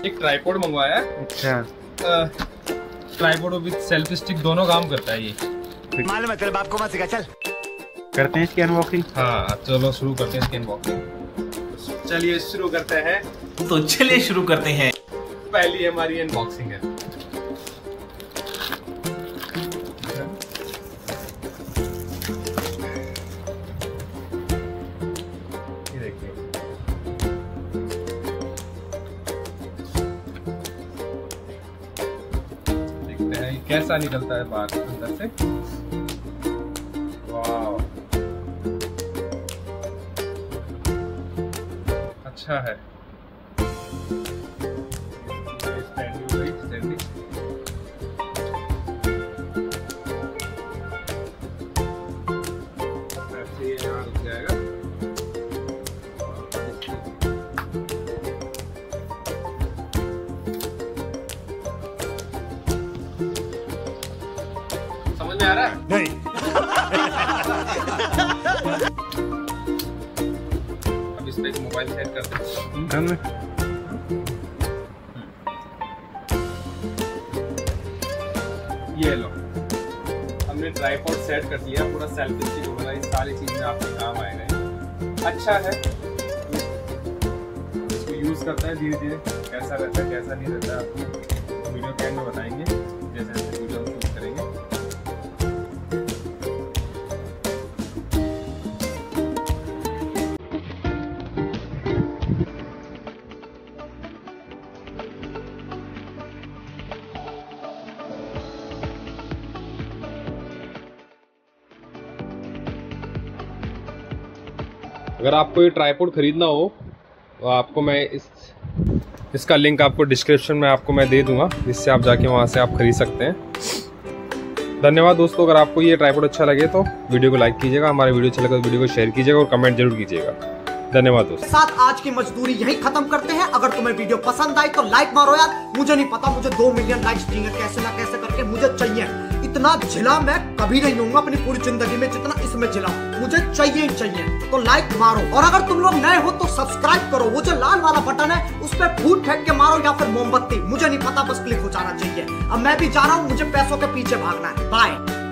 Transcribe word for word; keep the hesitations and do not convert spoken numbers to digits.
एक ट्राइपॉड मंगवाया है। अच्छा, ट्राइपॉड विद सेल्फी स्टिक दोनों काम करता है ये। मालूम है तेरे बाप को मत सिखा, चल करते हैं इसकी अनबॉक्सिंग। हाँ चलो शुरू करते हैं इसकी अनबॉक्सिंग। चलिए शुरू करते हैं। तो चलिए शुरू करते हैं। पहली हमारी अनबॉक्सिंग है। ये देखिए, देखते हैं कैसा निकलता है बाहर अंदर से। वाह, अच्छा है। समझ में आ रहा है? नहीं। अब इस पे एक मोबाइल सेट करते हैं। ये लो, हमने ट्राइपॉड सेट कर दिया, पूरा सेल्फी स्टिक वगैरह ये सारी चीज में आपके काम आएगा। अच्छा है, इसको यूज करता है धीरे धीरे, कैसा रहता है कैसा नहीं रहता है आपको वीडियो के एंड में बताएंगे, जैसे जैसे वीडियो शूट करेंगे। अगर आपको ये ट्राइपॉड खरीदना हो तो आपको मैं इस इसका लिंक आपको डिस्क्रिप्शन में आपको मैं दे दूंगा, जिससे आप जाके वहां से आप खरीद सकते हैं। धन्यवाद दोस्तों। अगर आपको ये ट्राइपॉड अच्छा लगे तो वीडियो को लाइक कीजिएगा, हमारे वीडियो अच्छा लगे तो वीडियो को शेयर कीजिएगा और कमेंट जरूर कीजिएगा। धन्यवाद दोस्तों। साथ आज की मजदूरी यही खत्म करते हैं। अगर तुम्हें वीडियो पसंद आई तो लाइक मारो यार। मुझे नहीं पता, मुझे दो मिलियन लाइक्स चाहिए, कैसे ना कैसे करके मुझे चाहिए। इतना झिला मैं कभी नहीं लूंगा अपनी पूरी जिंदगी में जितना इसमें झिला, मुझे चाहिए ही चाहिए। तो लाइक मारो, और अगर तुम लोग नए हो तो सब्सक्राइब करो। वो जो लाल वाला बटन है उस पर फूट फेंक के मारो या फिर मोमबत्ती, मुझे नहीं पता, बस क्लिक हो जाना चाहिए। अब मैं भी जा रहा हूँ, मुझे पैसों के पीछे भागना है। बाय।